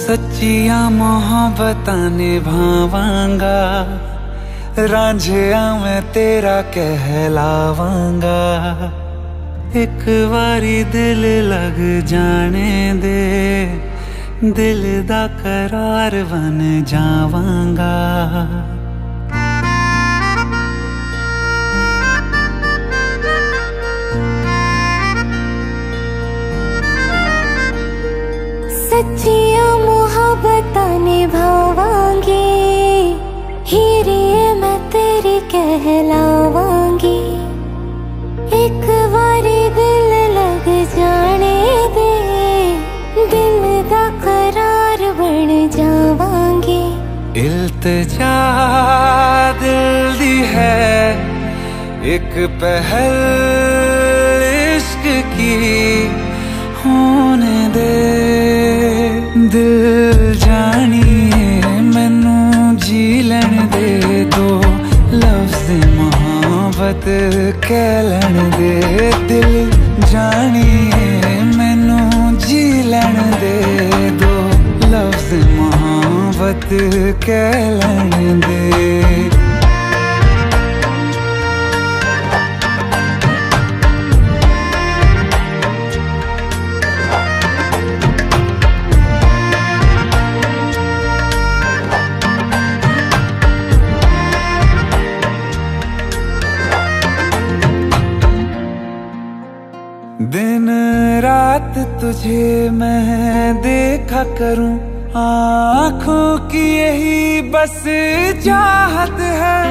सच्चिया मोहब्बतां निभावांगा, रांझिया मैं तेरा कहलावांगा। एक बारी दिल लग जाने दे, दिल दा करार बन जावांगा। सच्चिया मोहब्बतां निभावांगी, हीरिए मैं तेरी कहलावांगी। एक बारी दिल लग जाने दे, दिल दा करार बन जावांगी। इल्तिजा दिल दी है एक पहल इश्क की, होने दे दिल जानिए मैनू जी लैण दे। दो लफ्ज़ मोहब्बत कह लैण दे, दिल जानिए मैनू जी लैण दे। दो लफ्ज़ मोहब्बत कह लैण दे। दिन रात तुझे मैं देखा करूं, आँखों की यही बस चाहत है।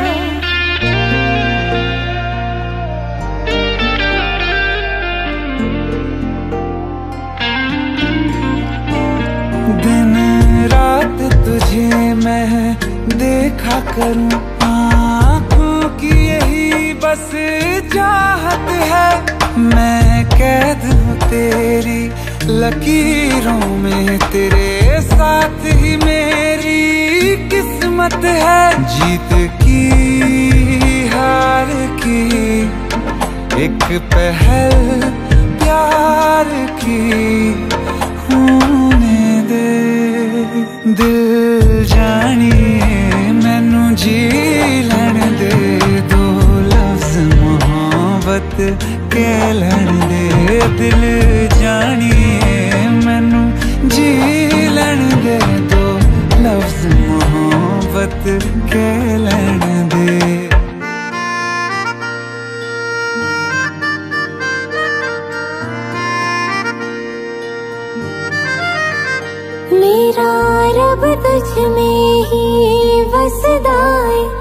दिन रात तुझे मैं देखा करूं, आँखों की यही बस चाहत है। मैं कैद हूँ तेरी लकीरों में, तेरे साथ ही मेरी किस्मत है। जीत की हार की एक पहल प्यार की, होने दे दिल जानिए मैनू जी लैण दे। दो लफ्ज़ मोहब्बत कह लैण दे, दिल जानिए मैनू जी लैण दे। दो लफ्ज़ मोहब्बत कह लैण दे। मेरा रब तुझ में ही वसदा है,